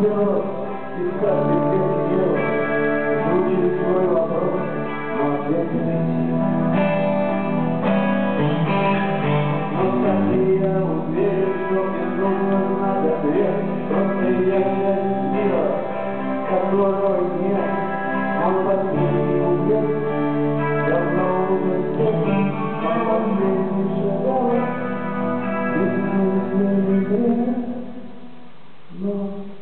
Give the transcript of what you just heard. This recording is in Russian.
берет из каждой клетки тела, звучит свой вопрос, но ответ не найти. Но так я уверен, что мне нужно знать ответ, просто я часть мира, которого нет, он последний уезд, давно уже здесь, он последний шагал, и смысл не верит, но